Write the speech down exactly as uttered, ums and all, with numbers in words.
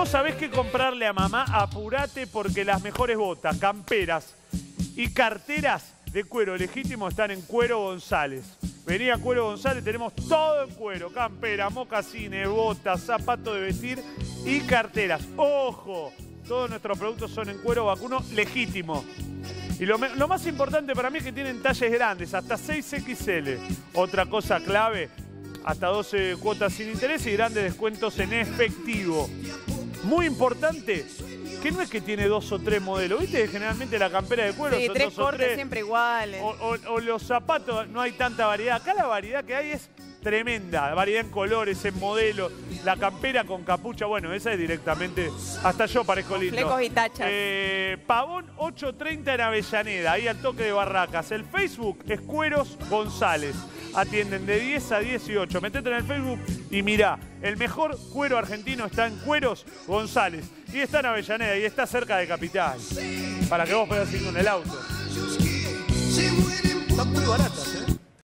no sabés qué comprarle a mamá, apurate porque las mejores botas, camperas y carteras de cuero legítimo están en Cuero González. Vení a Cuero González, tenemos todo en cuero, campera, mocasines, botas, zapatos de vestir y carteras. ¡Ojo! Todos nuestros productos son en cuero vacuno legítimo. Y lo, lo más importante para mí es que tienen talles grandes, hasta seis equis ele. Otra cosa clave, hasta doce cuotas sin interés y grandes descuentos en efectivo. Muy importante, que no es que tiene dos o tres modelos. ¿Viste que generalmente la campera de cuero sí, son tres dos o cortes tres? siempre iguales. O, o, o los zapatos, no hay tanta variedad. Acá la variedad que hay es tremenda. Variedad en colores, en modelos. La campera con capucha, bueno, esa es directamente... Hasta yo parezco con lindo. flecos y tachas. Eh, Pavón ochocientos treinta en Avellaneda, ahí al toque de Barracas. El Facebook es Cueros González. Atienden de diez a dieciocho. Metete en el Facebook y mirá. El mejor cuero argentino está en Cueros González. Y está en Avellaneda y está cerca de Capital. Para que vos puedas ir con el auto. Está muy barata.